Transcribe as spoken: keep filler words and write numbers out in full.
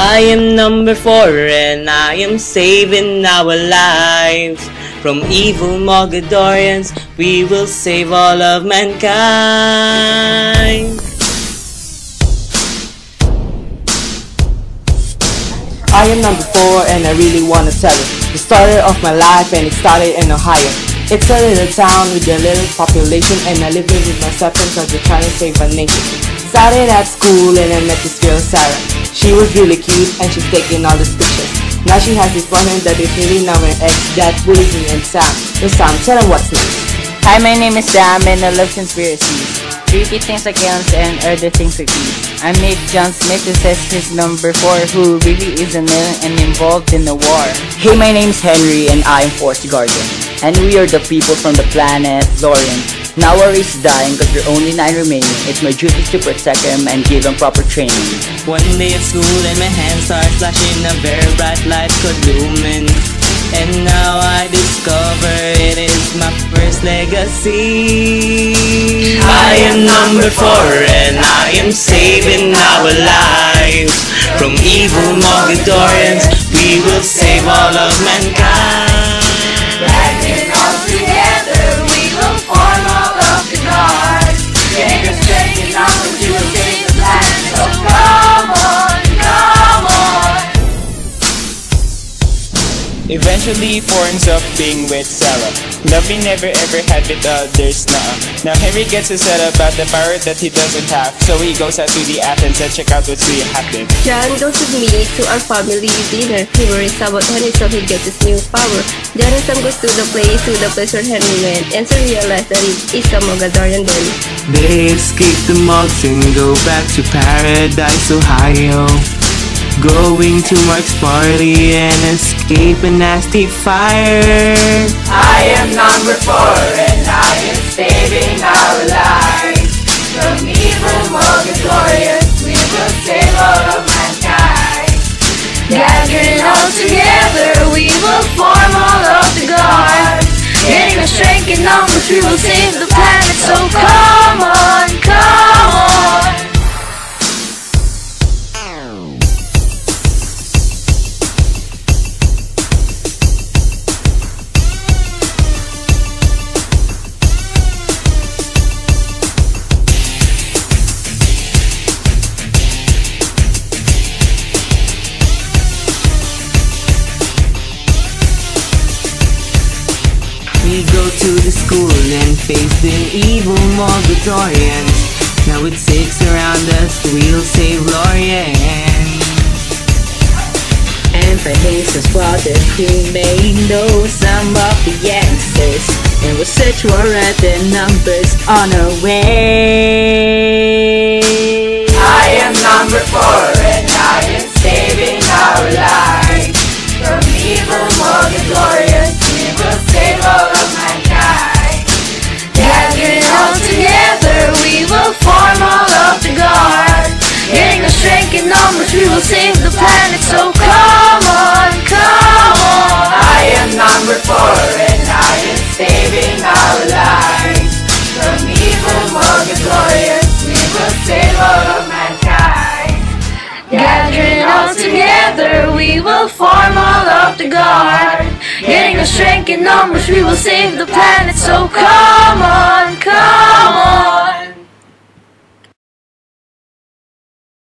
I am number four and I am saving our lives. From evil Mogadorians, we will save all of mankind. I am number four and I really wanna tell it. The story of my life, and it started in Ohio. It's a little town with a little population, and I live with my stepson cause we're trying to save our nation. Started at school and I met this girl Sarah. She was really cute and she's taking all these pictures. Now she has this boyfriend that is really now an ex that bullies me and Sam. So Sam, tell him what's next. Hi, my name is Sam and I love conspiracies. Creepy things against and other things with me. I met John Smith, who says he's number four, who really is a nail and involved in the war. Hey, my name's Henry and I'm Force Guardian. And we are the people from the planet Lorian. Now our race is dying because we're only nine remaining. It's my duty to protect him and give him proper training. One day at school and my hands start flashing, a very bright light could lumen. And now I discover it is my first legacy. I am number four and I am saving our lives. From evil Mogadorians, we will save all of mankind. Dragging all together, we will form all of the guards. Getting us straight and on, we will save the planet. So come on, come on. Eventually, four ends up being with Sarah. Lovey never ever had with others, nah. Now Henry gets upset about the power that he doesn't have, so he goes out to the Athens and check out what's really happening. John goes with me to our family dinner. He worries about Henry so he gets his new power. John and Sam goes to the place, to the place where Henry went, and so realize that it is a Mogadorian then. They escape the mugs and go back to Paradise, Ohio. Going to Mark's party and escape a nasty fire. I am number four and I am saving our lives. From evil Mogadorians, we will save all of mankind. Gathering all together, we will form all of the guards. Getting our strength in numbers, we will save the planet. So come on, come on. We go to the school and face the evil Mogadorians. Now with six around us, we'll save Lorian. And for his brother, who may know some of the answers, and we'll search for other numbers on our way. I am number four and I am saving our lives. From evil Mogadorians, we will save all of mankind. Gathering all together, we will form all of the guards. Getting our strength in numbers, we will save the planet. So come on, come on. I am number four and I am saving our lives. From evil Mogadorians, we will save all of mankind. Gathering all together, we will form all of the guard. Getting our strength in numbers, we will save the planet. So come